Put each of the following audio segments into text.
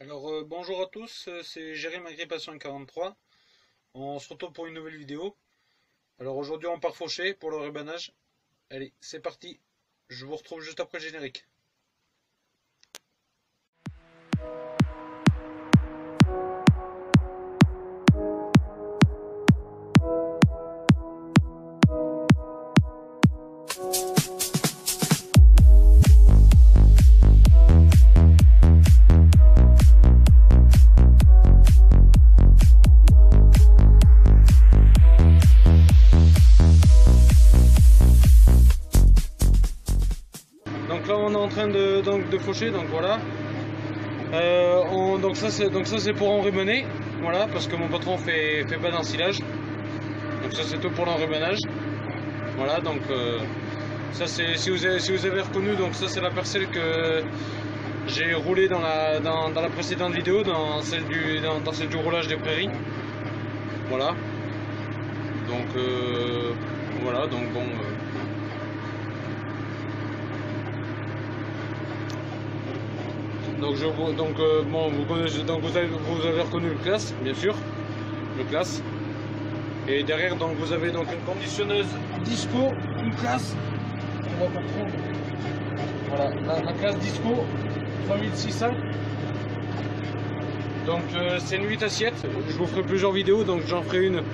Alors bonjour à tous, c'est Jérémy Agripation 43. On se retrouve pour une nouvelle vidéo. Alors aujourd'hui on part faucher pour le rubanage. Allez, c'est parti. Je vous retrouve juste après le générique. Donc là on est en train de faucher, donc voilà. Donc ça c'est pour enrubaner, voilà, parce que mon patron fait pas d'ensilage. Donc ça c'est tout pour l'enrubanage. Voilà, donc ça c'est si vous avez reconnu, donc ça c'est la parcelle que j'ai roulée dans la précédente vidéo, dans celle du roulage des prairies. Voilà. Donc voilà, donc bon. Bon, vous avez reconnu le classe, bien sûr, le classe. Et derrière, donc vous avez donc une conditionneuse disco, une classe. On va pas trop. Voilà, la classe disco 3600. Donc c'est une 8 assiettes. Je vous ferai plusieurs vidéos, donc j'en ferai une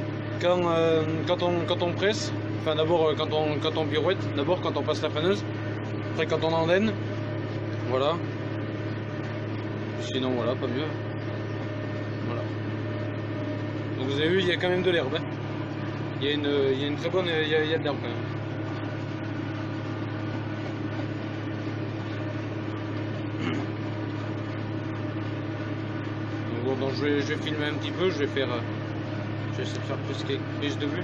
quand on presse. Enfin d'abord quand on pirouette, d'abord quand on passe la faneuse, après quand on endaine. Voilà. Sinon voilà, pas mieux. Voilà. Donc vous avez vu, il y a quand même de l'herbe. Hein. Il y a une très bonne, il y a de l'herbe quand même. Donc, bon, donc je vais filmer un petit peu, je vais essayer de faire plus prise de vue.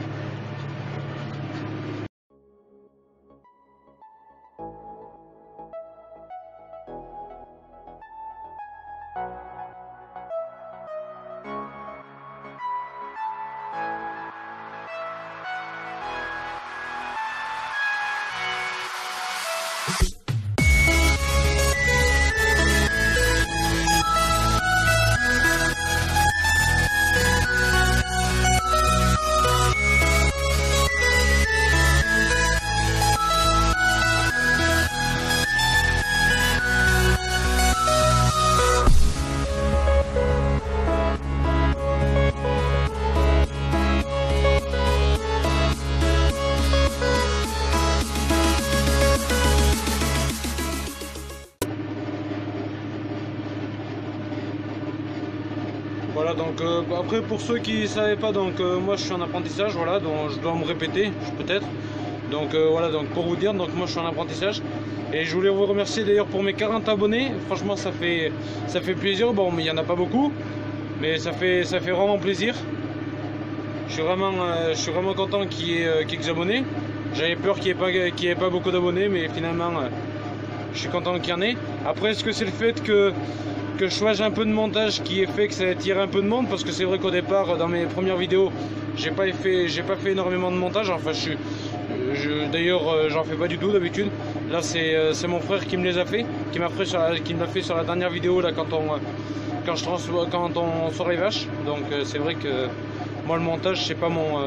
Voilà, donc après pour ceux qui ne savaient pas, donc moi je suis en apprentissage, voilà, donc je dois me répéter peut-être. Donc voilà, donc pour vous dire, donc moi je suis en apprentissage et je voulais vous remercier d'ailleurs pour mes 40 abonnés. Franchement ça fait plaisir. Bon, mais il n'y en a pas beaucoup, mais ça fait vraiment plaisir. Je suis vraiment content qu'il y ait quelques abonnés. J'avais peur qu'il n'y ait pas beaucoup d'abonnés, mais finalement je suis content qu'il y en ait. Après, est-ce que c'est le fait que je change un peu de montage qui est fait que ça attire un peu de monde, parce que c'est vrai qu'au départ dans mes premières vidéos j'ai pas fait énormément de montage. Enfin d'ailleurs j'en fais pas du tout d'habitude. Là c'est mon frère qui me les a fait, qui me l'a fait sur la dernière vidéo là quand on sort les vaches. Donc c'est vrai que moi le montage c'est pas mon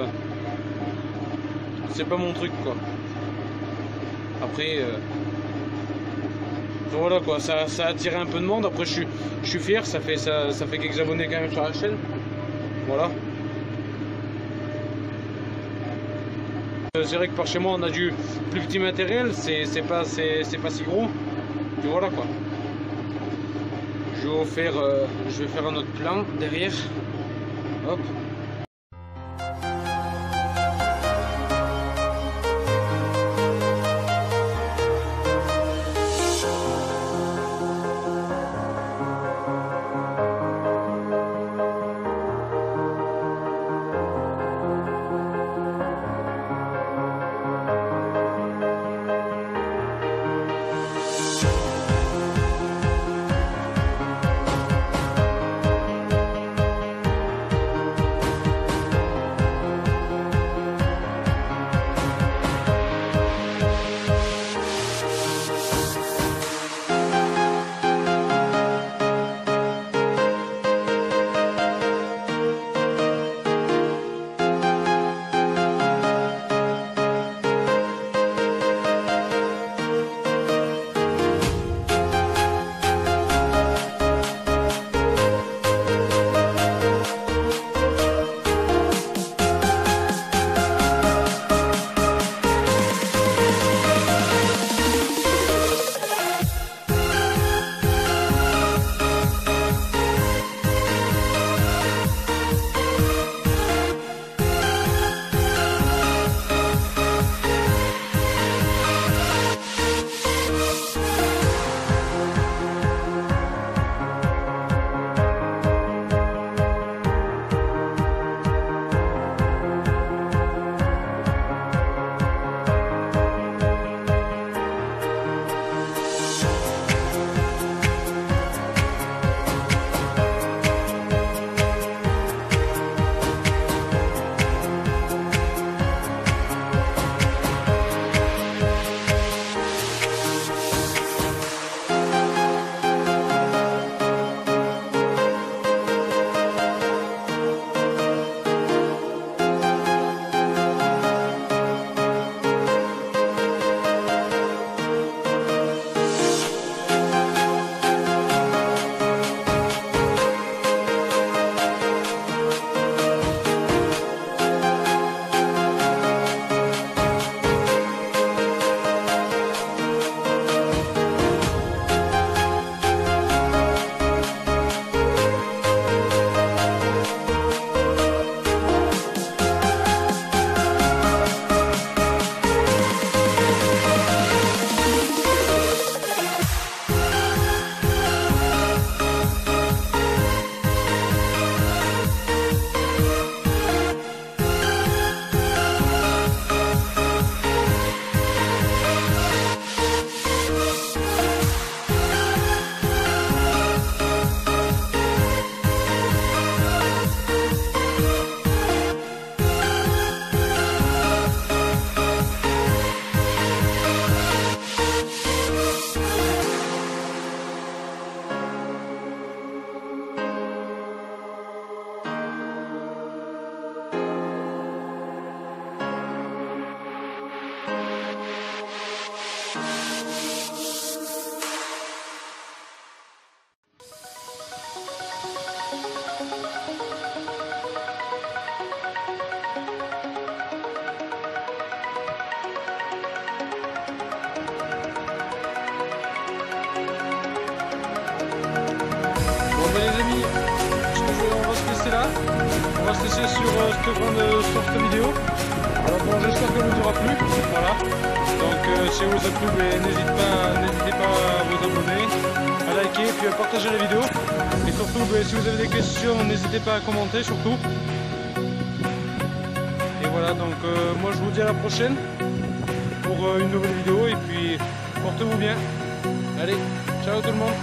truc quoi. Après voilà quoi, ça a attiré un peu de monde. Après je suis fier, ça fait quelques abonnés quand même sur la chaîne. Voilà. C'est vrai que par chez moi on a du plus petit matériel, c'est pas si gros. Et voilà quoi. Je vais faire un autre plan derrière. Hop. laisser sur cette vidéo. Alors bon, j'espère qu'elle vous aura plu. Voilà. Donc si elle vous a plu, n'hésitez pas à vous abonner, à liker, puis à partager la vidéo. Et surtout, si vous avez des questions, n'hésitez pas à commenter surtout. Et voilà, donc moi je vous dis à la prochaine pour une nouvelle vidéo. Et puis portez-vous bien. Allez, ciao tout le monde.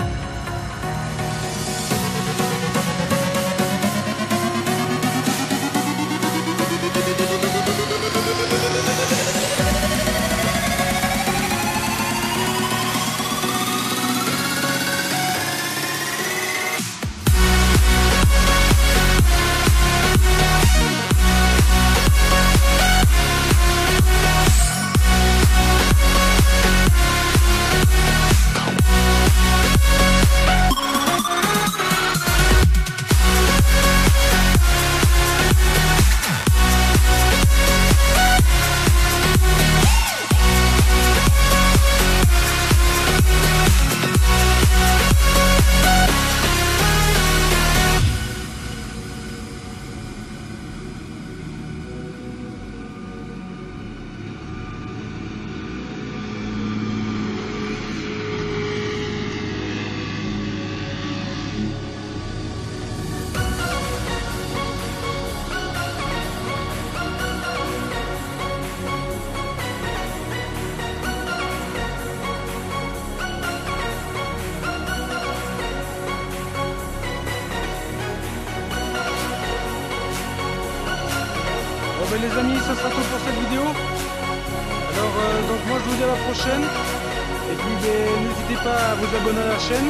Bon ben les amis, ça sera tout pour cette vidéo. Alors donc moi je vous dis à la prochaine. Et puis n'hésitez pas à vous abonner à la chaîne,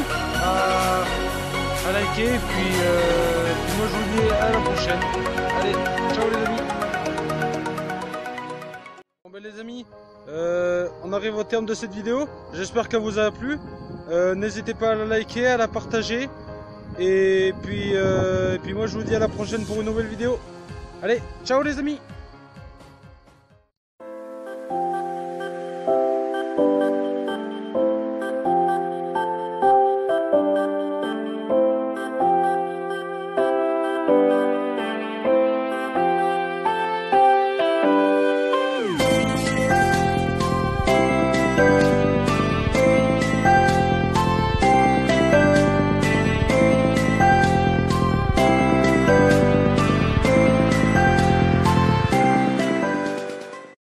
à liker. Et puis moi je vous dis à la prochaine. Allez, ciao les amis. Bon ben les amis, on arrive au terme de cette vidéo. J'espère qu'elle vous a plu. N'hésitez pas à la liker, à la partager. Et puis moi je vous dis à la prochaine pour une nouvelle vidéo. Allez, ciao les amis!